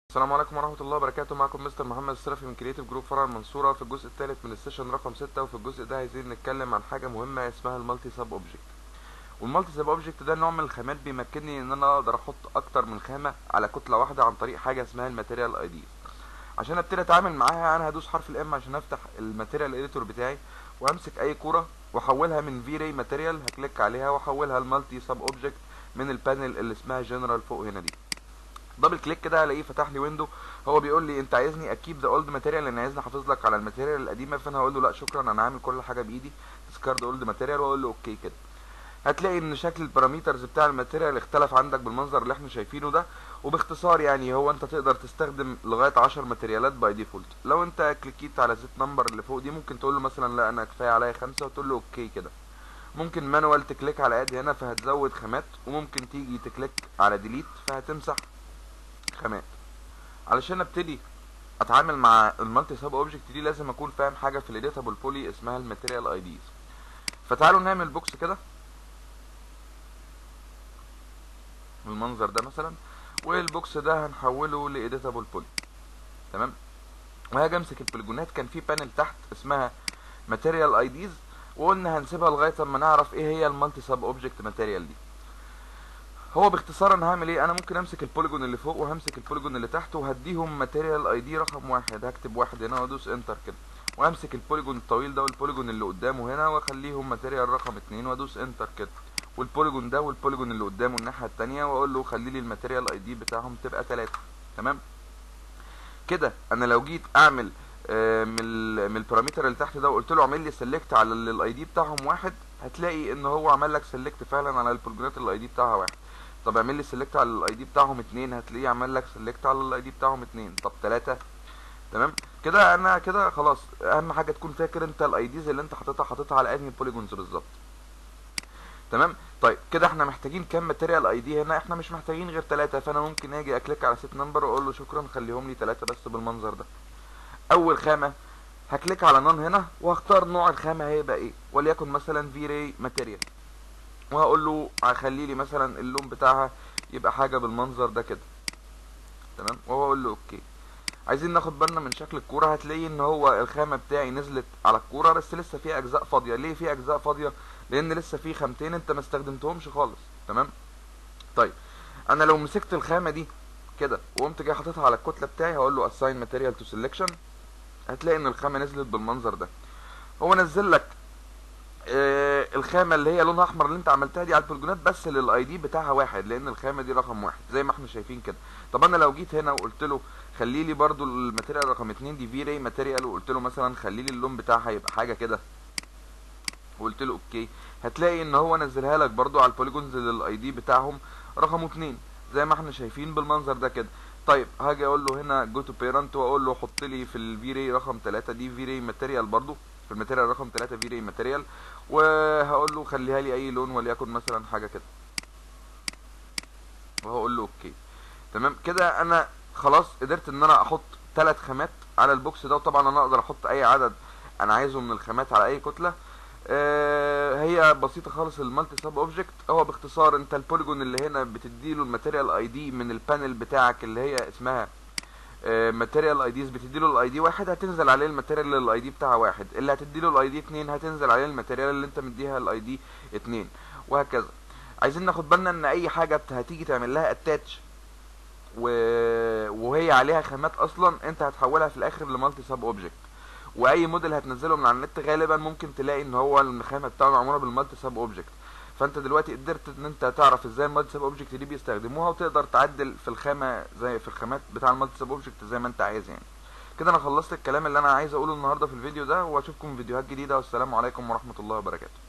السلام عليكم ورحمة الله وبركاته. معكم مستر محمد السلفي من كرييتيف جروب فرع المنصورة في الجزء الثالث من السيشن رقم 6. وفي الجزء ده عايزين نتكلم عن حاجة مهمة اسمها المالتي ساب اوبجكت. والمالتي ساب اوبجكت ده نوع من الخامات بيمكنني ان انا اقدر احط اكتر من خامة على كتلة واحدة عن طريق حاجة اسمها الماتيريال اي دي. عشان ابتدي اتعامل معاها انا هدوس حرف الام عشان افتح الماتيريال اديتور بتاعي، وامسك اي كورة واحولها من في راي ماتيريال، هكليك عليها واحولها المالتي ساب اوبجكت من البانل اللي اسمها جنرال فوق هنا دي. دبل كليك كده هلاقيه فتح لي ويندو. هو بيقول لي انت عايزني اكيب ذا اولد ماتيريال، لان عايزني احافظ لك على الماتيريال القديمه، فانا هقول له لا شكرا، انا عامل كل حاجه بايدي، ديسكارد اولد ماتيريال، واقول له اوكي كده. هتلاقي ان شكل الباراميترز بتاع الماتيريال اختلف عندك بالمنظر اللي احنا شايفينه ده. وباختصار يعني هو انت تقدر تستخدم لغايه 10 ماتيريالات باي ديفولت. لو انت كليكيت على زيت نمبر اللي فوق دي ممكن تقول له مثلا لا انا كفايه عليا 5 وتقول له اوكي كده. ممكن مانوال تكليك على اد هنا فهتزود خامات، وممكن تيجي تكليك على ديليت فهتمسح خامات. علشان ابتدي اتعامل مع المالتي ساب اوبجكت دي لازم اكون فاهم حاجه في الاديتابل بولي اسمها الماتيريال اي ديز. فتعالوا نعمل بوكس كده بالمنظر ده مثلا، والبوكس ده هنحوله لاديتابل بولي. تمام. وهاجي امسك البوليجونات، كان في بانل تحت اسمها ماتيريال اي ديز، وقلنا هنسيبها لغايه اما نعرف ايه هي المالتي ساب اوبجكت ماتيريال دي. هو باختصار انا هعمل ايه؟ انا ممكن امسك البوليجون اللي فوق وهمسك البوليجون اللي تحت وهديهم ماتيريال اي دي رقم 1. هكتب 1 هنا وادوس انتر كده، وامسك البوليجون الطويل ده والبوليجون اللي قدامه هنا واخليهم ماتيريال رقم 2 وادوس انتر كده، والبوليجون ده والبوليجون اللي قدامه الناحيه الثانيه واقول له خلي لي الماتيريال اي دي بتاعهم تبقى 3. تمام كده. انا لو جيت اعمل من البارامتر اللي تحت ده وقلت له اعمل لي سيلكت على الاي دي بتاعهم 1، هتلاقي ان هو عمل لك سيلكت فعلا على البوليجونات اللي الاي دي بتاعها 1. طب اعمل لي سيلكت على الاي دي بتاعهم 2، هتلاقيه عمل لك سيلكت على الاي دي بتاعهم 2. طب 3. تمام كده. انا كده خلاص. اهم حاجه تكون فاكر انت الاي ديز اللي انت حاططها على انهي بوليجونز بالظبط. تمام. طيب كده احنا محتاجين كام ماتيريال اي دي هنا؟ احنا مش محتاجين غير 3، فانا ممكن اجي اكليك على سيت نمبر واقول له شكرا خليهم لي 3 بس بالمنظر ده. اول خامه هكليك على نون هنا وهختار نوع الخامه هيبقى ايه، وليكن مثلا في راي ماتيريال، وهقول له هخلي لي مثلا اللون بتاعها يبقى حاجه بالمنظر ده كده. تمام. وهو اقول له اوكي. عايزين ناخد بالنا من شكل الكوره، هتلاقي ان هو الخامه بتاعي نزلت على الكوره بس لسه في اجزاء فاضيه. ليه في اجزاء فاضيه؟ لان لسه في خامتين انت ما استخدمتهمش خالص. تمام. طيب انا لو مسكت الخامه دي كده وقمت جاي حاططها على الكتله بتاعي هقول له assign material to selection، هتلاقي ان الخامه نزلت بالمنظر ده. هو نزل لك الخامه اللي هي لونها احمر اللي انت عملتها دي على البوليجونات بس للاي دي بتاعها 1، لان الخامه دي رقم 1 زي ما احنا شايفين كده. طب انا لو جيت هنا وقلت له خلي لي برده الماتيريال رقم 2 دي في راي ماتيريال، وقلت له مثلا خلي لي اللون بتاعها يبقى حاجه كده وقلت له اوكي، هتلاقي ان هو نزلها لك برده على البوليجونز للاي دي بتاعهم رقم 2 زي ما احنا شايفين بالمنظر ده كده. طيب هاجي اقول له هنا جو تو بيرنت واقول له حط لي في الفي راي رقم 3 دي في راي ماتيريال برده، في الماتيريال رقم 3 في راي ماتيريال، وهقول له خليها لي اي لون وليكن مثلا حاجه كده، وهقول له اوكي. تمام كده. انا خلاص قدرت ان انا احط 3 خامات على البوكس ده، وطبعا انا اقدر احط اي عدد انا عايزه من الخامات على اي كتله. هي بسيطه خالص المالتي ساب اوبجكت. هو باختصار انت البوليجون اللي هنا بتديله الماتيريال اي دي من البانل بتاعك اللي هي اسمها ماتيريال اي ديز، بتديله الاي دي 1 هتنزل عليه الماتيريال اللي الاي دي بتاعها 1، اللي هتديله الاي دي 2 هتنزل عليه الماتيريال اللي انت مديها الاي دي 2، وهكذا. عايزين ناخد بالنا ان اي حاجه هتيجي تعمل لها اتاتش وهي عليها خامات اصلا انت هتحولها في الاخر لمالتي ساب اوبجكت. واي موديل هتنزله من على النت غالبا ممكن تلاقي ان هو الخامه بتاعه معموله بالمالتي ساب اوبجكت. فانت دلوقتي قدرت ان انت تعرف ازاي المالتي ساب اوبجكت دي بيستخدموها، وتقدر تعدل في الخامه زي في الخامات بتاع المالتي ساب اوبجكت زي ما انت عايز يعني. كده انا خلصت الكلام اللي انا عايز اقوله النهارده في الفيديو ده، واشوفكم في فيديوهات جديده، والسلام عليكم ورحمه الله وبركاته.